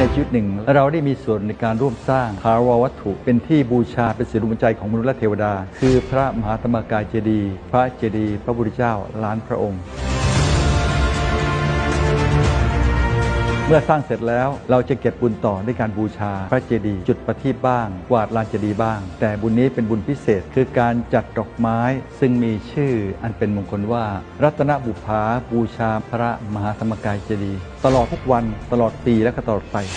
ชีวิตหนึ่งเราได้มีส่วนในการร่วมสร้างถาวรวัตถุเป็นที่บูชาเป็นสิริมงคลใจของมนุษย์และเทวดาคือพระมหาธรรมกายเจดีย์พระเจดีย์พระพุทธเจ้าล้านพระองค์เมื่อสร้างเสร็จแล้วเราจะเก็บบุญต่อด้วยการบูชาพระเจดีย์จุดประทีปบ้างกวาดลานเจดีย์บ้างแต่บุญนี้เป็นบุญพิเศษคือการจัดดอกไม้ซึ่งมีชื่ออันเป็นมงคลว่ารัตนบุภาบูชาพระมหาธรรมกายเจดีย์ตลอดทุกวันตลอดปีและก็ตลอดไป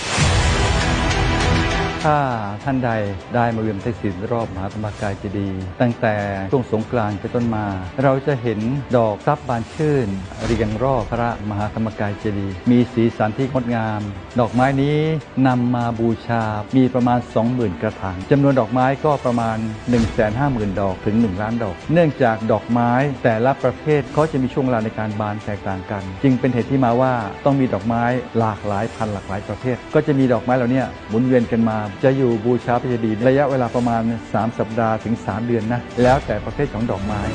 ถ้าท่านใดได้มาเวียนทักษิณรอบมหาธรรมกายเจดีย์ตั้งแต่ช่วงสงกรานต์เป็นต้นมาเราจะเห็นดอกทรัพย์บานชื่นเรียงรอบพระมหาธรรมกายเจดีย์มีสีสันที่งดงามดอกไม้นี้นำมาบูชามีประมาณ 20,000 กระถางจำนวนดอกไม้ก็ประมาณ 150,000 ดอกถึง 1 ล้านดอกเนื่องจากดอกไม้แต่ละประเภทเขาจะมีช่วงเวลาในการบานแตกต่างกันจึงเป็นเหตุที่มาว่าต้องมีดอกไม้หลากหลายพันหลากหลายประเภทก็จะมีดอกไม้เหล่านี้หมุนเวียนกันมาจะอยู่บูชาพระเจดีย์ระยะเวลาประมาณ3 สัปดาห์ถึง 3 เดือนนะแล้วแต่ประเภทของดอกไม้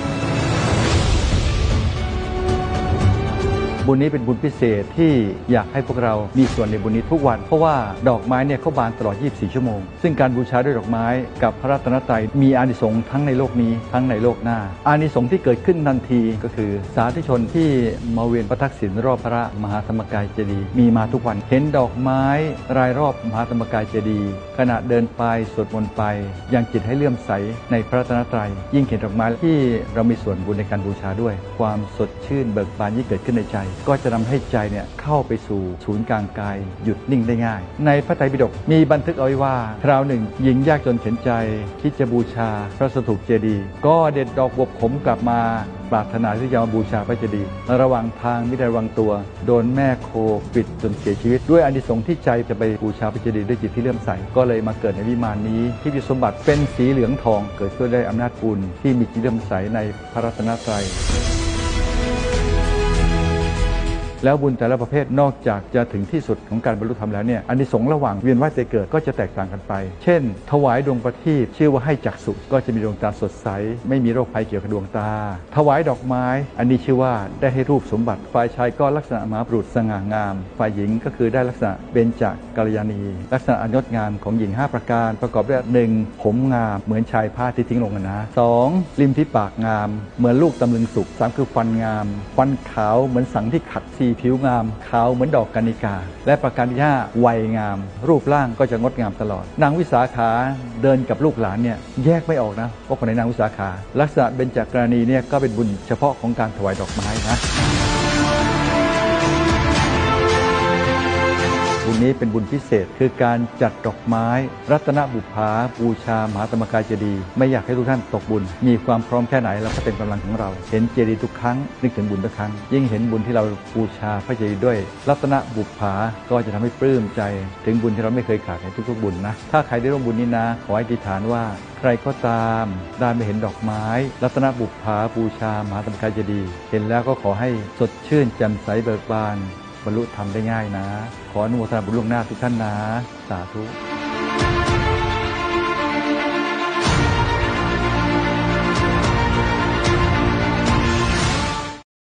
บุญนี้เป็นบุญพิเศษที่อยากให้พวกเรามีส่วนในบุญนี้ทุกวันเพราะว่าดอกไม้เนี่ยเขาบานตลอด 24 ชั่วโมงซึ่งการบูชาด้วยดอกไม้กับพระรัตนตรัยมีอานิสงส์ทั้งในโลกนี้ทั้งในโลกหน้าอานิสงส์ที่เกิดขึ้นทันทีก็คือสาธุชนที่มาเวียนพระทักษิณรอบพระมหาธรรมกายเจดีย์มีมาทุกวันเห็นดอกไม้รายรอบมหาธรรมกายเจดีย์ขณะเดินไปสวดมนต์ไปยังจิตให้เลื่อมใสในพระรัตนตรัยยิ่งเห็นดอกไม้ที่เรามีส่วนบุญในการบูชาด้วยความสดชื่นเบิกบานยิ่งเกิดขึ้นในใจก็จะทำให้ใจเนี่ยเข้าไปสู่ศูนย์กลางกายหยุดนิ่งได้ง่ายในพระไตรปิฎกมีบันทึกเอาไว้ว่าคราวหนึ่งหญิงยากจนเข็นใจคิดจะบูชาพระสถูปเจดีย์ก็เด็ดดอกบวบขมกลับมาปรารถนาที่จะมาบูชาพระเจดีย์ระหว่างทางไม่ได้ระวังตัวโดนแม่โคปิดจนเสียชีวิตด้วยอานิสงส์ที่ใจจะไปบูชาพระเจดีย์ด้วยจิตที่เลื่อมใสก็เลยมาเกิดในวิมานนี้ที่มีสมบัติเป็นสีเหลืองทองเกิดขึ้นได้อำนาจบุญที่มีจิตเลื่อมใสในพระรัตนตรัยแล้วบุญแต่ละประเภทนอกจากจะถึงที่สุดของการบรรลุธรรมแล้วเนี่ยอานิสงส์ระหว่างเวียนว่ายตายเกิดก็จะแตกต่างกันไปเช่นถวายดวงประทีปชื่อว่าให้จักษุก็จะมีดวงตาสดใสไม่มีโรคภัยเกี่ยวกับดวงตาถวายดอกไม้อันนี้ชื่อว่าได้ให้รูปสมบัติฝ่ายชายก็ลักษณะมหาบุรุษสง่างามฝ่ายหญิงก็คือได้ลักษณะเบญจกัลยาณีลักษณะอันงดงามของหญิง5 ประการประกอบด้วย 1. ผมงามเหมือนชายผ้าที่ทิ้งลงนะ 2. ริมที่ปากงามเหมือนลูกตำลึงสุก 3. คือฟันงามฟันขาวเหมือนสังที่ขัด 4. ผิวงามขาวเหมือนดอกกานิกาและประการที่ 5 วัยงามรูปร่างก็จะงดงามตลอดนางวิสาขาเดินกับลูกหลานเนี่ยแยกไม่ออกนะว่าคนไหนนางวิสาขาลักษณะเบญจกรณีเนี่ยก็เป็นบุญเฉพาะของการถวายดอกไม้นะบุญนี้เป็นบุญพิเศษคือการจัดดอกไม้รัตนบุภาบูชามหาธรรมกายเจดีย์ไม่อยากให้ทุกท่านตกบุญมีความพร้อมแค่ไหนเราก็เต็มกำลังของเราเห็นเจดีย์ทุกครั้งนึกถึงบุญทุกครั้งยิ่งเห็นบุญที่เราบูชาพระเจดีย์ด้วยรัตนบุภาก็จะทำให้ปลื้มใจถึงบุญที่เราไม่เคยขาดในทุกๆบุญนะถ้าใครได้ร่วมบุญนี้นะขออธิษฐานว่าใครก็ตามได้ไปเห็นดอกไม้รัตนบุภาบูชามหาธรรมกายเจดีย์เห็นแล้วก็ขอให้สดชื่นแจ่มใสเบิกบานบรรลุธรรมได้ง่ายนะขออนุโมทนาบุญล่วงหน้าทุกท่านนะสาธุ